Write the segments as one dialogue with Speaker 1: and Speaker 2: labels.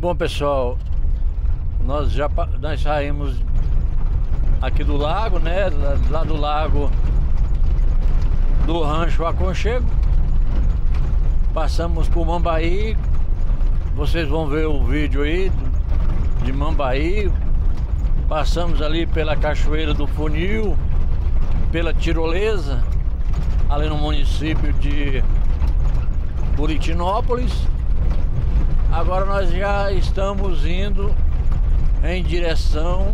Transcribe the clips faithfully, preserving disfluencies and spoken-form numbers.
Speaker 1: Bom, pessoal, nós já nós saímos aqui do lago, né? Lá do lago do Rancho Aconchego. Passamos por Mambaí. Vocês vão ver o vídeo aí de Mambaí. Passamos ali pela Cachoeira do Funil, pela Tirolesa, ali no município de Buritinópolis. Agora nós já estamos indo em direção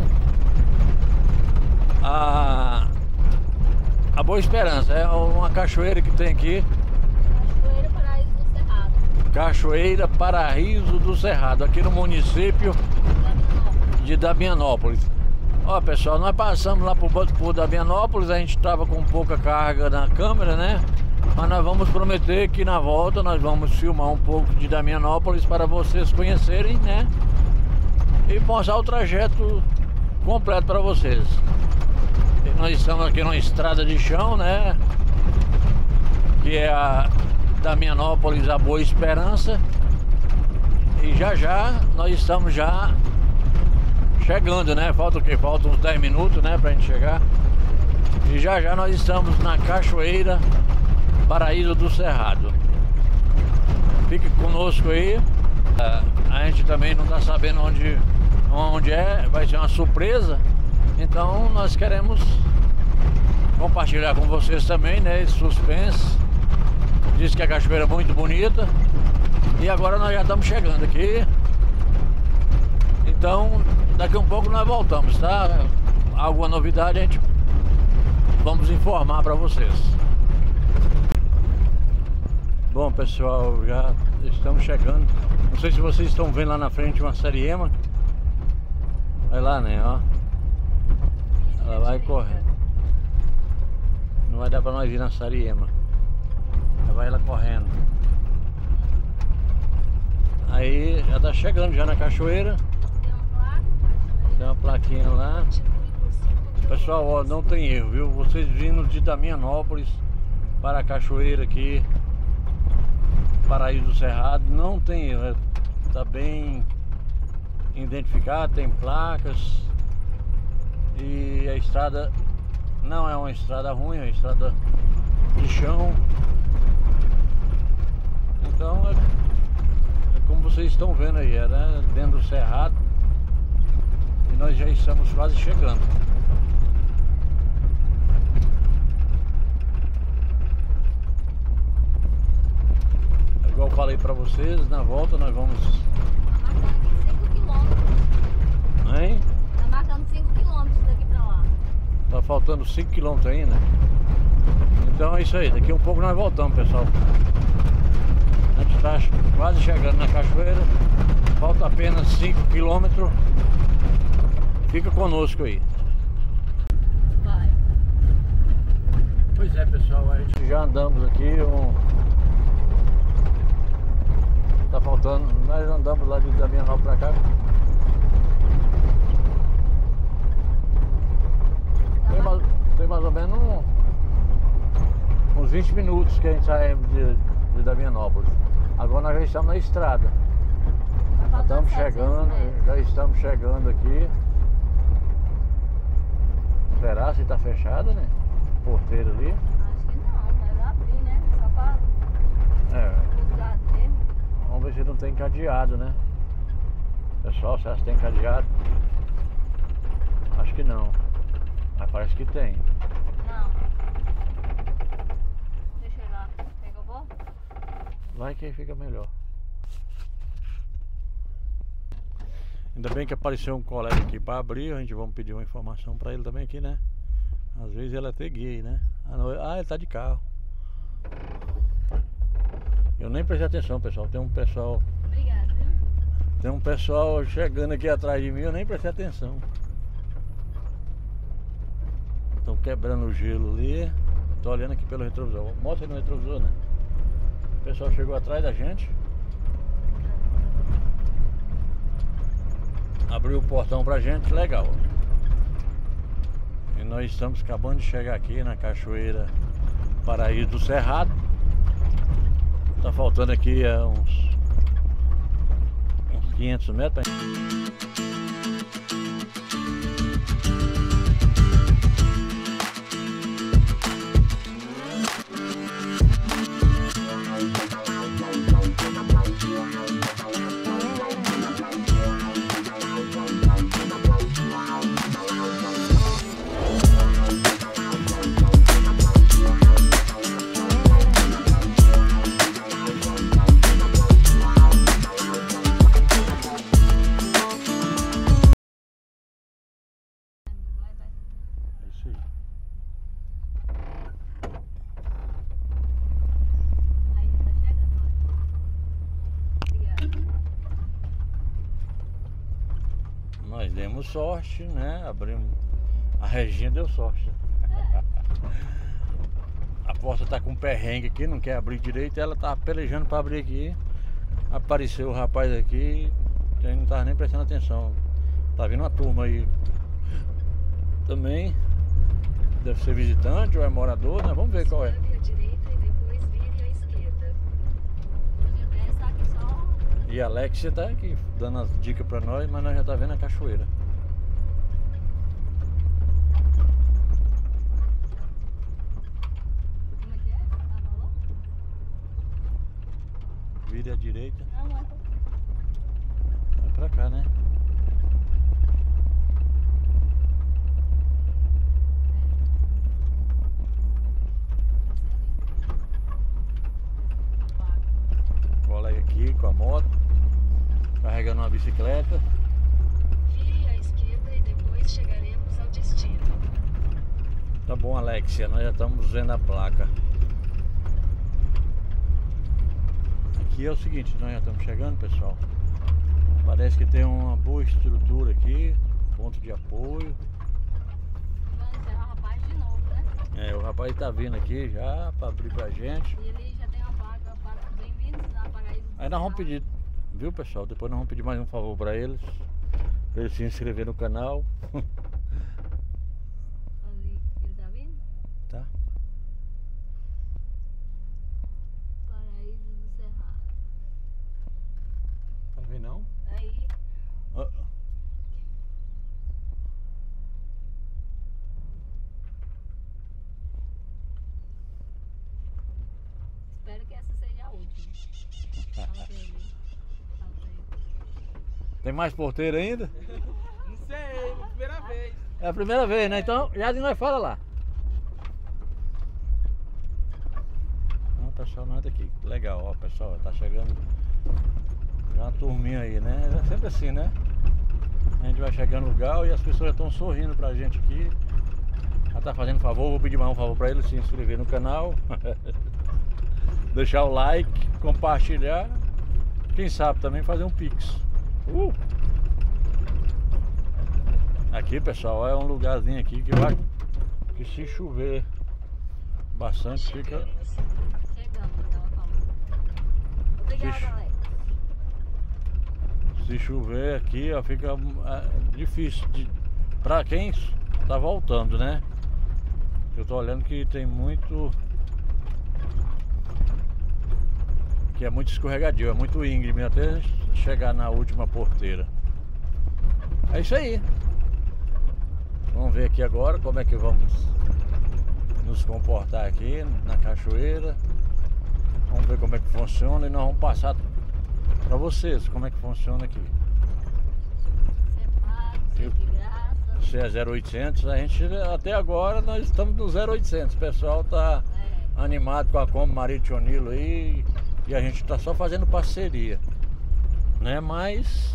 Speaker 1: a, a Boa Esperança. É uma cachoeira que tem aqui.
Speaker 2: Cachoeira Paraíso do Cerrado.
Speaker 1: Cachoeira Paraíso do Cerrado, aqui no município de Damianópolis. Ó, pessoal, nós passamos lá por, por Damianópolis. A gente estava com pouca carga na câmera, né? Mas nós vamos prometer que na volta nós vamos filmar um pouco de Damianópolis para vocês conhecerem, né? E mostrar o trajeto completo para vocês. E nós estamos aqui numa estrada de chão, né? Que é a Damianópolis a Boa Esperança. E já já nós estamos já chegando, né? Falta o quê? Falta uns dez minutos, né? Pra gente chegar. E já já nós estamos na Cachoeira Paraíso do Cerrado. Fique conosco aí. A gente também não está sabendo onde, onde é. Vai ser uma surpresa. Então nós queremos compartilhar com vocês também, né? Esse suspense. Diz que a cachoeira é muito bonita. E agora nós já estamos chegando aqui. Então daqui a um pouco nós voltamos, tá? Alguma novidade a gente vamos informar para vocês. Bom, pessoal, já estamos chegando. Não sei se vocês estão vendo lá na frente uma Sariema. Vai lá, né, ó. Ela vai correndo. Não vai dar pra nós ir na Sariema. Ela vai lá correndo. Aí já tá chegando já na cachoeira. Tem uma plaquinha lá. Pessoal, ó, não tem erro, viu? Vocês vindo de Damianópolis para a cachoeira aqui, Paraíso do Cerrado, não tem erro. Tá bem identificado, tem placas. E a estrada não é uma estrada ruim, é uma estrada de chão. Então é, é como vocês estão vendo aí, é, né? Dentro do cerrado. E nós já estamos quase chegando. Igual eu falei pra vocês, na volta nós vamos...
Speaker 2: Tá marcando cinco quilômetros.
Speaker 1: Hein?
Speaker 2: Tá marcando cinco quilômetros daqui pra lá.
Speaker 1: Tá faltando cinco quilômetros ainda. Então é isso aí, daqui a um pouco nós voltamos, pessoal. A gente tá quase chegando na cachoeira. Falta apenas cinco quilômetros. Fica conosco aí.
Speaker 2: Vai.
Speaker 1: Pois é, pessoal, a gente já andamos aqui um... Tá faltando, nós andamos lá de Damianópolis pra cá. Tem mais, tem mais ou menos um, uns vinte minutos que a gente sai de, de Damianópolis. Agora nós já estamos na estrada. Já estamos chegando, já estamos chegando aqui. Será se tá fechada, né? Porteiro ali.
Speaker 2: Acho que não, vai abrir, né? Só pra
Speaker 1: É.
Speaker 2: usar mesmo.
Speaker 1: Vamos ver se não tem cadeado, né? Pessoal, será que tem cadeado? Acho que não. Mas parece que tem.
Speaker 2: Não. Deixa eu ir lá. Quer que eu vou?
Speaker 1: Vai que aí fica melhor. Ainda bem que apareceu um colega aqui para abrir. A gente vamos pedir uma informação para ele também aqui, né? Às vezes ele até guia, né? Ah, ele tá de carro. Eu nem prestei atenção, pessoal. Tem um pessoal...
Speaker 2: Obrigada, viu?
Speaker 1: Tem um pessoal chegando aqui atrás de mim. Eu nem prestei atenção. Estão quebrando o gelo ali. Tô olhando aqui pelo retrovisor. Mostra aí no retrovisor, né? O pessoal chegou atrás da gente. Abriu o portão pra gente, legal. E nós estamos acabando de chegar aqui na Cachoeira Paraíso do Cerrado. Tá faltando aqui é, uns, uns quinhentos metros. Nós demos sorte, né? Abrimos. A Reginha deu sorte. A porta tá com perrengue aqui, não quer abrir direito. Ela tá pelejando pra abrir aqui. Apareceu o rapaz aqui, a gente não tava nem prestando atenção. Tá vindo uma turma aí também. Deve ser visitante ou é morador, né? Vamos ver qual é. E a Alexia tá aqui dando as dicas pra nós, mas nós já tá vendo a cachoeira.
Speaker 2: Como é que é? Ah, falou?
Speaker 1: Vire à direita.
Speaker 2: Não, não é.
Speaker 1: É pra cá, né? Cola aqui com a moto, carregando uma bicicleta.
Speaker 3: Vire à esquerda e depois chegaremos ao destino.
Speaker 1: Tá bom, Alexia, nós já estamos vendo a placa. Aqui é o seguinte, nós já estamos chegando, pessoal. Parece que tem uma boa estrutura aqui, ponto de apoio.
Speaker 2: Vamos esperar o rapaz de novo, né?
Speaker 1: É, o rapaz tá vindo aqui já para abrir pra gente.
Speaker 2: E ele já tem uma placa para bem-vindos a Paraíso do
Speaker 1: Aí nós vamos
Speaker 2: Cerrado.
Speaker 1: pedir, viu, pessoal? Depois nós vamos pedir mais um favor para eles, para eles se inscrever no canal.
Speaker 2: Ali, ele tá vindo?
Speaker 1: Tá?
Speaker 2: Paraíso do Cerrado.
Speaker 1: Tá vendo não?
Speaker 2: Aí,
Speaker 1: Ah.
Speaker 2: espero que essa seja a última. Fala pra ele. Fala pra ele.
Speaker 1: Tem mais porteiro ainda?
Speaker 4: Não sei, primeira vez.
Speaker 1: É a primeira vez, né? Então já de nós fala lá. Não, pessoal, nada aqui. Legal, ó, pessoal, tá chegando já uma turminha aí, né? É sempre assim, né? A gente vai chegando no lugar e as pessoas estão sorrindo pra gente aqui. Já tá fazendo favor, vou pedir mais um favor pra eles, se inscrever no canal. Deixar o like, compartilhar. Quem sabe também fazer um pix. Uh! Aqui, pessoal, é um lugarzinho aqui que vai, que se chover bastante fica.
Speaker 2: Chegamos, ela falou. Obrigada,
Speaker 1: Ixi.
Speaker 2: Alex.
Speaker 1: Se chover aqui, ó, fica é, difícil de, pra quem tá voltando, né? Eu tô olhando que tem muito, que é muito escorregadio, é muito íngreme até chegar na última porteira. É isso aí. Vamos ver aqui agora como é que vamos nos comportar aqui na cachoeira. Vamos ver como é que funciona e nós vamos passar para vocês como é que funciona aqui.
Speaker 2: Você é pago, você é de graça.
Speaker 1: Se é zero oitocentos, a gente até agora nós estamos no zero oitocentos. O pessoal tá
Speaker 2: É.
Speaker 1: animado com a Kombi Maritionilo aí e a gente tá só fazendo parceria, né? Mas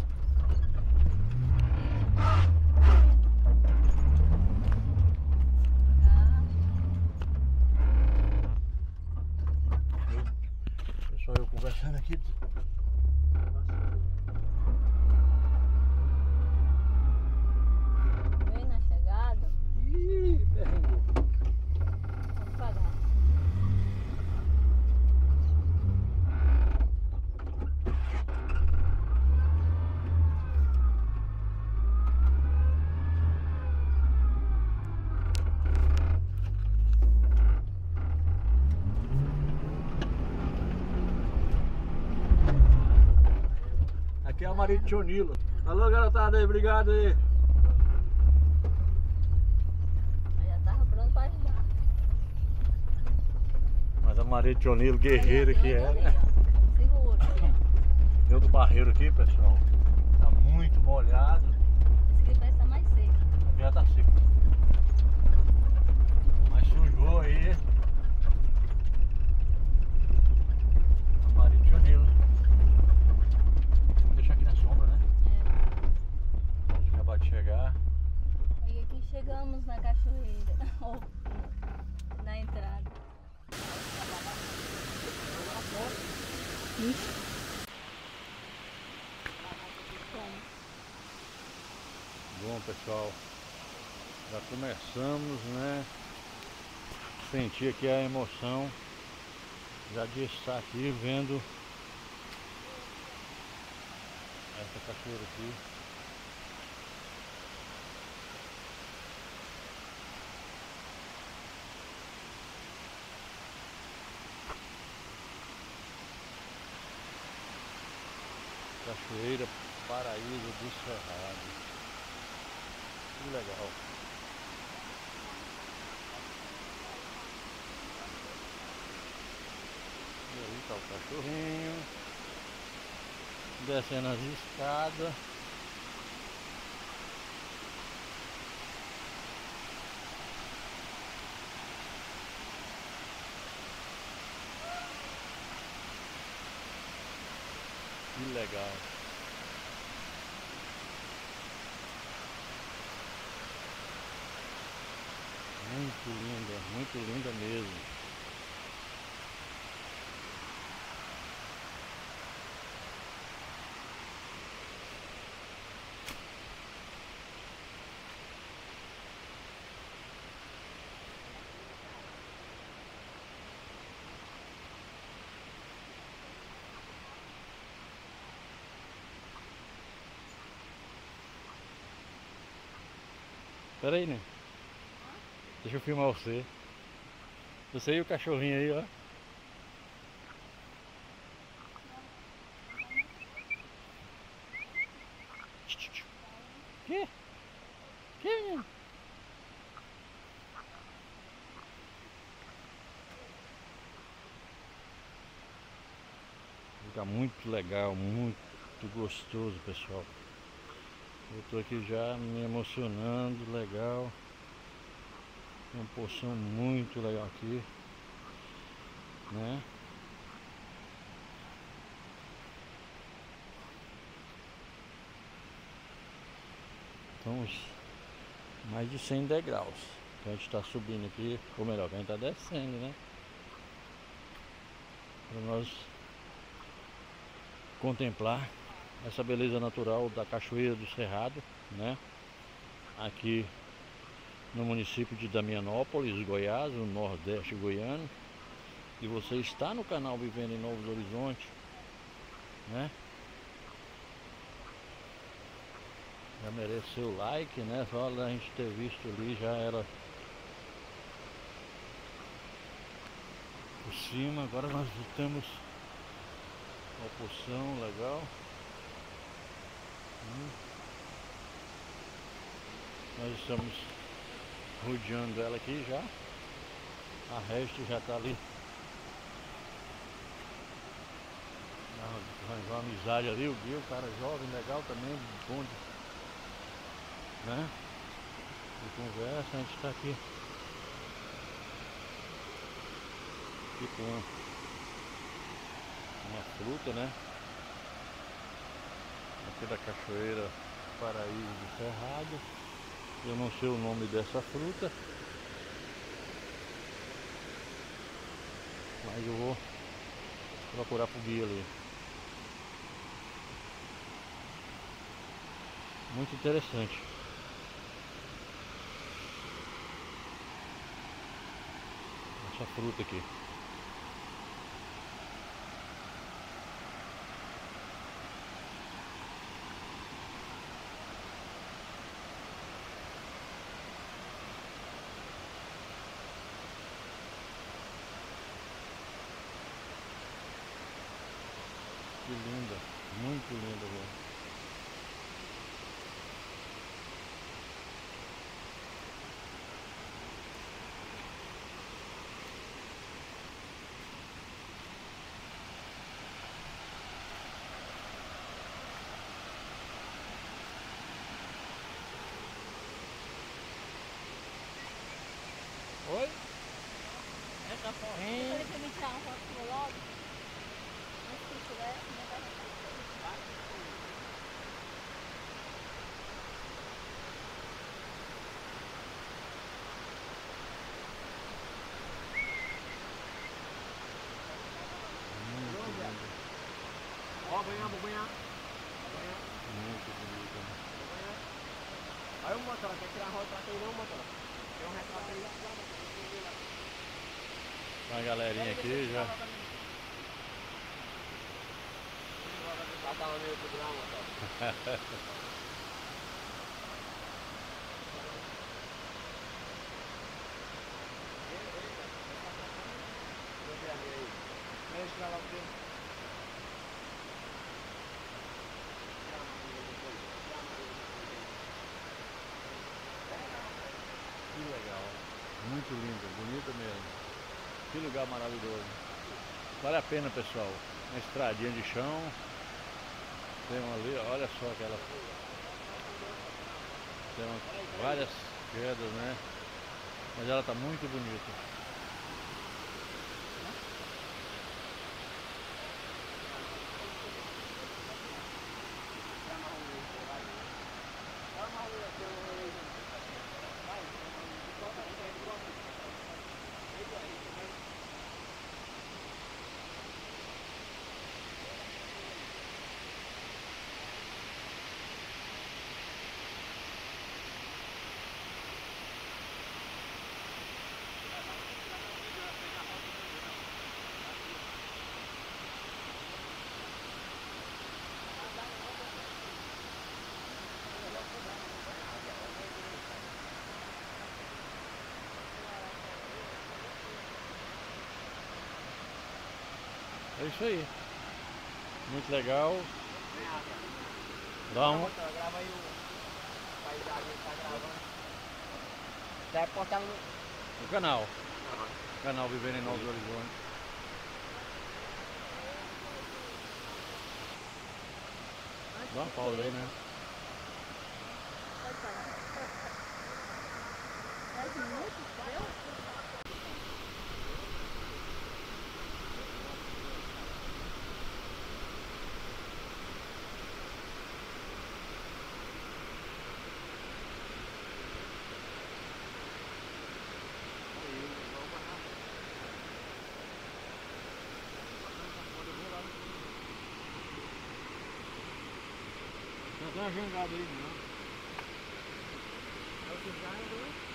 Speaker 1: pessoal, eu conversando aqui.
Speaker 2: Bem na chegada,
Speaker 1: Ih, perrengou.
Speaker 2: vamos pagar.
Speaker 1: aqui é a Maria de Chonilo. Alô, garotada aí, obrigado aí.
Speaker 2: Aí já tava pronto pra ajudar.
Speaker 1: Mas a Maria de Chonilo, guerreira que é, né?
Speaker 2: Segura.
Speaker 1: Tem outro barreiro aqui, pessoal. Tá muito molhado.
Speaker 2: Esse aqui parece que tá mais seco.
Speaker 1: Já tá seco. Mas sujou aí. A Maria de Chonilo. Vamos deixar aqui na sombra, né?
Speaker 2: É.
Speaker 1: Acabar de chegar.
Speaker 2: Aí aqui chegamos na cachoeira. Ou na entrada. Ixi.
Speaker 1: Bom, pessoal, já começamos, né? Sentir aqui a emoção já de estar aqui vendo essa cachoeira aqui. Cachoeira Paraíso do Cerrado. Que legal. E aí tá o cachorrinho descendo as escadas. Que legal. Muito linda, muito linda mesmo. Pera aí, né? Deixa eu filmar você. Você e o cachorrinho aí, ó. Que? Que, menino? Fica muito legal, muito gostoso, pessoal. Eu tô aqui já me emocionando, legal. Tem uma porção muito legal aqui, né? Então, mais de cem degraus que a gente está subindo aqui, ou melhor, que a gente está descendo, né? Para nós contemplar essa beleza natural da Cachoeira do Cerrado, né? Aqui no município de Damianópolis, Goiás, no Nordeste goiano. E você está no canal Vivendo em Novos Horizontes, né? Já merece seu like, né? Só a gente ter visto ali já era por cima. Agora nós temos uma porção legal. Hum. Nós estamos rodeando ela aqui já. A resto já está ali. Arranjou uma amizade ali, o Gui, o cara jovem, legal também, bom de, né? De conversa, a gente está aqui. Aqui com uma, uma fruta, né? Aqui da Cachoeira Paraíso do Cerrado. Eu não sei o nome dessa fruta, mas eu vou procurar pro guia ali. Muito interessante. Essa fruta aqui. Que linda, muito linda, velho. tá correndo.
Speaker 2: Falei pra me tirar uma foto sua logo. Mas se tiver, não vai ficar.
Speaker 4: Ó, banhar, vou banhar.
Speaker 1: Muito bonito.
Speaker 4: Aí o motor, quer tirar a roda aí não, motor? Tem um retrato aí.
Speaker 1: Uma galerinha aqui já.
Speaker 4: Tá tava meio tudo lá, motor. Deixa lá o tempo.
Speaker 1: Que legal. Muito lindo, bonito mesmo. Que lugar maravilhoso. Vale a pena, pessoal. Uma estradinha de chão. Tem uma ali, olha só aquela. Tem uma, várias quedas, né? Mas ela tá muito bonita. É isso aí. Muito legal. Dá um.
Speaker 4: Grava aí o paisagem que tá gravando. Deve postar no
Speaker 1: No canal. Uhum. Canal Vivendo em Novos Horizontes. Dá uma pausa aí, né?
Speaker 2: Pode parar. dez minutos, deu?
Speaker 1: Dá uma jangada aí, não?
Speaker 4: É o que já é,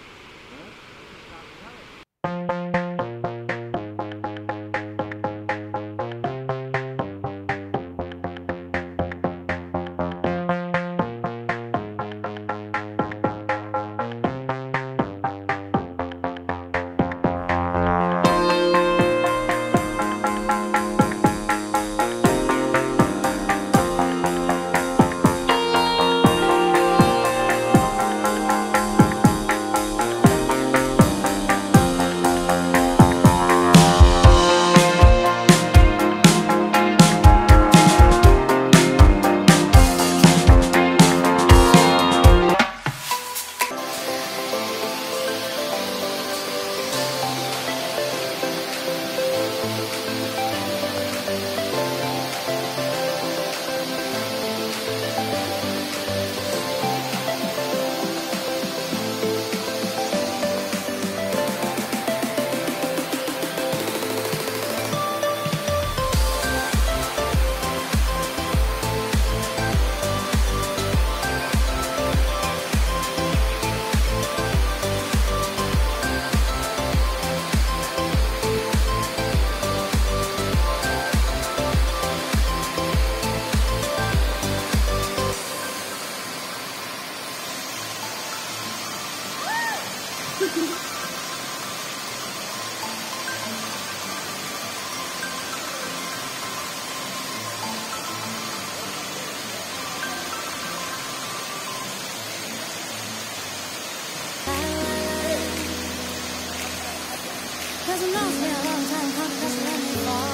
Speaker 5: Cause it knows me a long time coming, doesn't let me fall.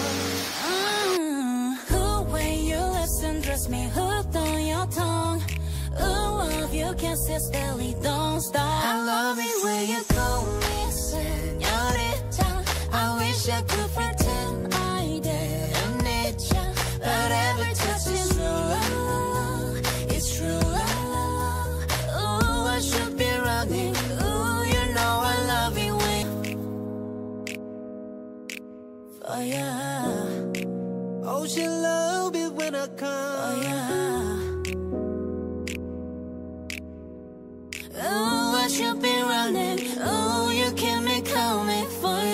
Speaker 5: Mm. Ooh, when you listen, dress me hooked on your tongue. Ooh, if you can't sit still, don't stop. I love it when you call me señorita. I wish wish I could pretend I didn't need you, but every touch is true. It's true. Ooh, I should be running. Ooh, you know I love you when for ya. Oh, she loves